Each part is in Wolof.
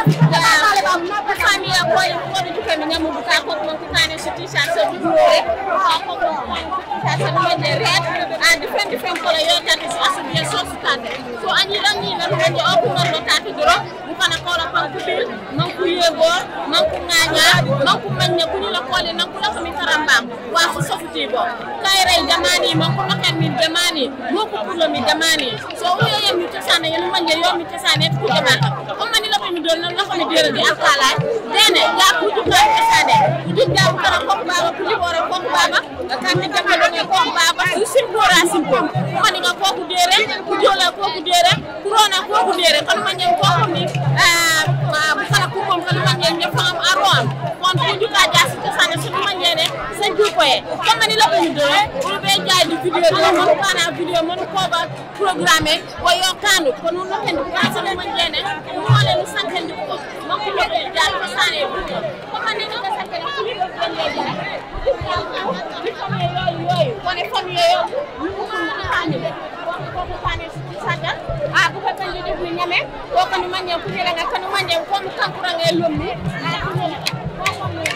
famille ko ko du ko mi nyamu buka ko ko tane ci t-shirt so du rek ko ko t-shirt so mo red different color yo tati ci asubia so sukande so anyi rangi na ko je o ko no tati duro bu kana ko la ko bil man ku yego man ku nganya man ku manya ku ni la ko le nan ku la ko mi karambam wa so sofuti bo kay ray jamani man ku nakan min jamani mo ko pulo mi jamani so o yo mi tosane yo manje yo mi tosane ku jamaka o mani la ko mi don la ko mi dere di akala dene ya ku ju ka tosane ku ju ja ko ko baba ku libore ko baba ka mi jambe do ko baba su simbora simbo mani nga ko ku dere ku jola ko ku dere kurona ko ku dere kan manje ko ko mi bu kala ku ko kan manje ne fam aron kon ku ju ka ja ci tosane su manje ne sen ju ko e ko mani la ko mi do pour be jaay di vidéo do mon kana vidéo mon ko ba programmer ko yo kanu ko non la ken ka sa manje ne mo le lu santen di ko mo ko be jaay tosane ko mani nga ka santen ko ni ko le jaay di famille yoy ko ne famille yoy ñu ko na xani de ko ko fane ci saga bu ko tan di def ni ñame ko ko ni manje ku jere nga kanu manje ko mu kankura ngay lommi ko ne ko ko ne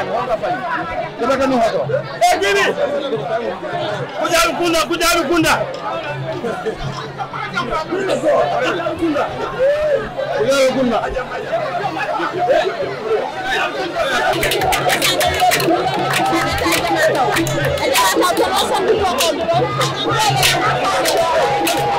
Kujaru kunda. Ada